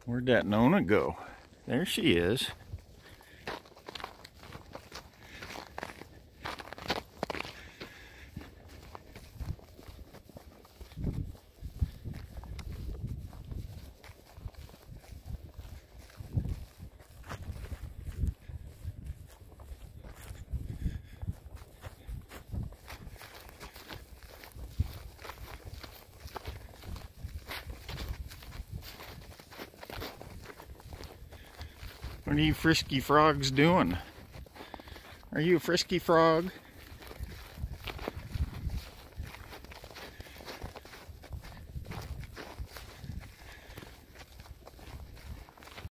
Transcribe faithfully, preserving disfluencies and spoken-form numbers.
Where'd that Nona go? There she is. What are you frisky frogs doing? Are you a frisky frog?